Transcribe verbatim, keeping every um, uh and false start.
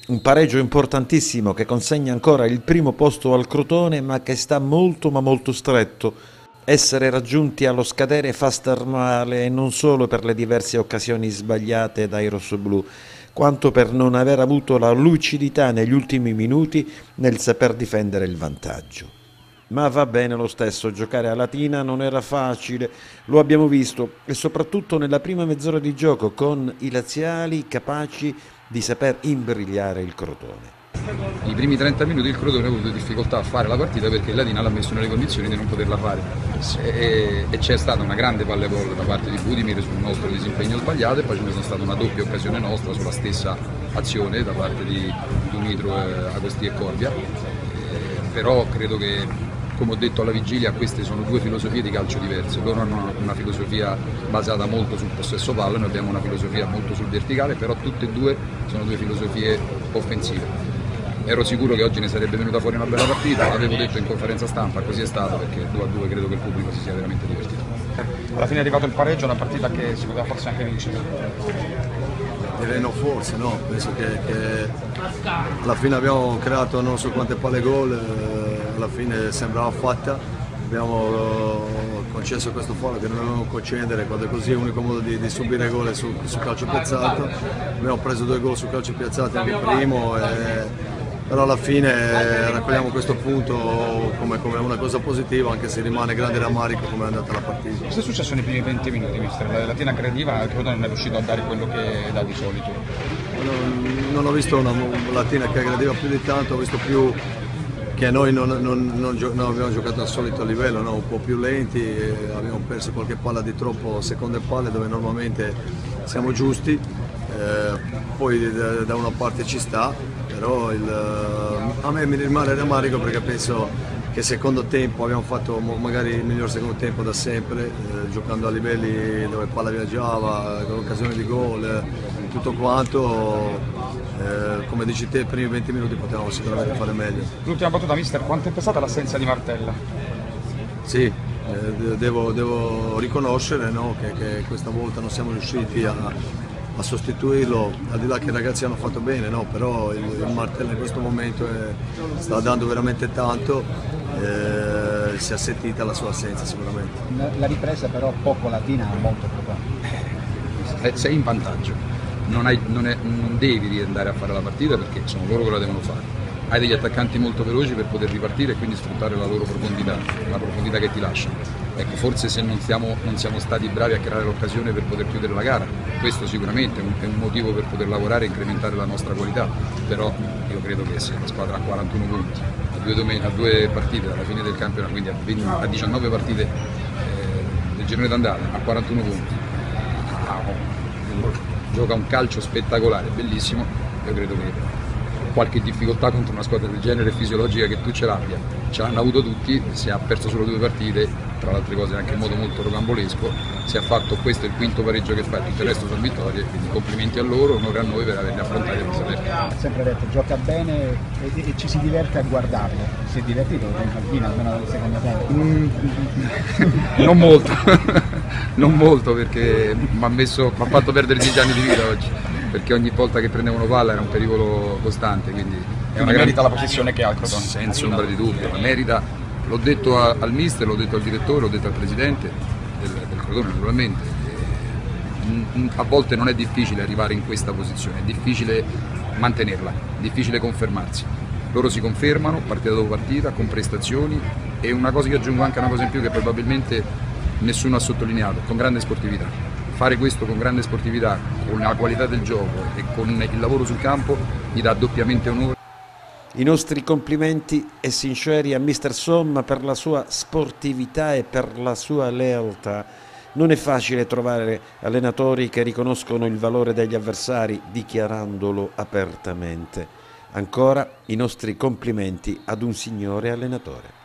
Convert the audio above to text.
Un pareggio importantissimo che consegna ancora il primo posto al Crotone, ma che sta molto ma molto stretto. Essere raggiunti allo scadere fa star male, e non solo per le diverse occasioni sbagliate dai rossoblù, quanto per non aver avuto la lucidità negli ultimi minuti nel saper difendere il vantaggio. Ma va bene lo stesso, giocare a Latina non era facile, lo abbiamo visto, e soprattutto nella prima mezz'ora di gioco con i laziali capaci di saper imbrigliare il Crotone. I primi trenta minuti il Crotone ha avuto difficoltà a fare la partita perché il Latina l'ha messo nelle condizioni di non poterla fare e, e c'è stata una grande palle gol da parte di Budimir sul nostro disimpegno sbagliato, e poi ce ne sono stata una doppia occasione nostra sulla stessa azione da parte di Dumitro, Agosti e Corbia, eh, però credo che, come ho detto alla vigilia, queste sono due filosofie di calcio diverse. Loro hanno una filosofia basata molto sul possesso palla, noi abbiamo una filosofia molto sul verticale, però tutte e due sono due filosofie offensive. Ero sicuro che oggi ne sarebbe venuta fuori una bella partita, l'avevo detto in conferenza stampa, così è stato, perché due a due credo che il pubblico si sia veramente divertito. Alla fine è arrivato il pareggio, una partita che si poteva forse anche vincere. Direi no, forse no, penso che, che alla fine abbiamo creato non so quante palle gol, eh, alla fine sembrava fatta, abbiamo eh, concesso questo fallo che non dovevamo concedere, quando è così è l'unico modo di, di subire gol su, su calcio piazzato, abbiamo preso due gol su calcio piazzato anche il primo, e, però alla fine raccogliamo questo punto come, come una cosa positiva, anche se rimane grande rammarico come è andata la partita. Cosa è successo nei primi venti minuti, mister? La Latina aggrediva, il Crotone non è riuscito a dare quello che dà di solito. Non, non ho visto una Latina che aggrediva più di tanto, ho visto più che noi non, non, non, non abbiamo giocato al solito livello, no? Un po' più lenti, abbiamo perso qualche palla di troppo, seconde palle dove normalmente siamo giusti, eh, poi da, da una parte ci sta, però il, a me mi rimane rammarico perché penso che secondo tempo abbiamo fatto magari il miglior secondo tempo da sempre, eh, giocando a livelli dove palla viaggiava, con occasioni di gol, eh, tutto quanto, eh, come dici te, i primi venti minuti potevamo sicuramente fare meglio. L'ultima battuta, mister, quanto è pesata l'assenza di Martella? Sì, eh, devo, devo riconoscere, no, che, che questa volta non siamo riusciti a a sostituirlo, al di là che i ragazzi hanno fatto bene, no? Però il, il Martella in questo momento è, sta dando veramente tanto, eh, si è sentita la sua assenza sicuramente. La ripresa però poco Latina, molto preoccupante. Sei in vantaggio, non, hai, non, è, non devi andare a fare la partita perché sono loro che la devono fare. Hai degli attaccanti molto veloci per poter ripartire e quindi sfruttare la loro profondità, la profondità che ti lasciano. Ecco, forse se non siamo, non siamo stati bravi a creare l'occasione per poter chiudere la gara, questo sicuramente è un, è un motivo per poter lavorare e incrementare la nostra qualità, però io credo che se la squadra ha quarantuno punti, a due, domen- a due partite alla fine del campionato, quindi a, venti, a diciannove partite eh, del girone d'andata, a quarantuno punti, ah, gioca un calcio spettacolare, bellissimo, io credo che qualche difficoltà contro una squadra del genere è fisiologica che tu ce l'abbia, ce l'hanno avuto tutti, si ha perso solo due partite, tra le altre cose anche in modo molto rocambolesco, si è fatto, questo è il quinto pareggio che fa, tutto il resto sono vittorie, quindi complimenti a loro, onore a noi per averli affrontati e per saperli. Ha sempre detto, gioca bene e, e ci si diverte a guardarlo, si è divertito in panchina almeno nel secondo tempo? Mm, non molto, non molto perché mi ha fatto perdere dieci anni di vita oggi, perché ogni volta che prendevano palla era un pericolo costante, quindi è una merita la posizione che ha il Crotone. Senza ombra di dubbio, la merita, l'ho detto a, al mister, l'ho detto al direttore, l'ho detto al presidente del, del Crotone naturalmente. E, a volte non è difficile arrivare in questa posizione, è difficile mantenerla, è difficile confermarsi. Loro si confermano partita dopo partita, con prestazioni, e una cosa, io aggiungo anche una cosa in più che probabilmente nessuno ha sottolineato, con grande sportività. Fare questo con grande sportività, con la qualità del gioco e con il lavoro sul campo gli dà doppiamente onore. I nostri complimenti e sinceri a mister Somma per la sua sportività e per la sua lealtà. Non è facile trovare allenatori che riconoscono il valore degli avversari dichiarandolo apertamente. Ancora i nostri complimenti ad un signore allenatore.